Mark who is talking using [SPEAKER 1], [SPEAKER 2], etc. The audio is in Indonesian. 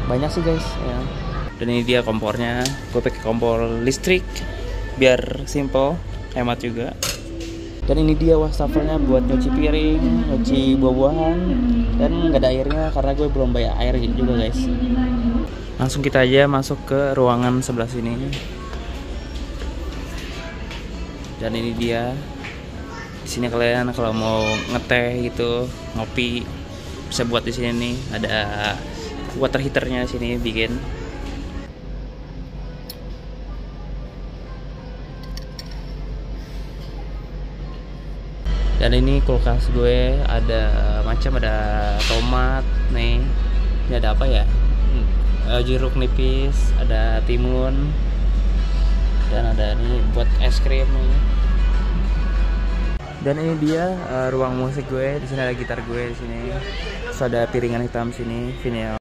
[SPEAKER 1] banyak sih guys ya. Dan ini dia kompornya, gue pakai kompor listrik biar simple, hemat juga. Dan ini dia wastafelnya buat nyuci piring, nyuci buah-buahan, dan nggak ada airnya karena gue belum bayar air juga guys. Langsung kita aja masuk ke ruangan sebelah sini. Dan ini dia. Di sini kalian kalau mau ngeteh gitu, ngopi bisa buat di sini nih. Ada water heaternya di sini bikin. Dan ini kulkas gue ada macam, ada tomat nih. Ini ada apa ya? Jeruk nipis, ada timun, dan ada ini buat es krim nih. Dan ini dia ruang musik gue. Di sini ada gitar gue di sini. Terus ada piringan hitam sini, vinyl.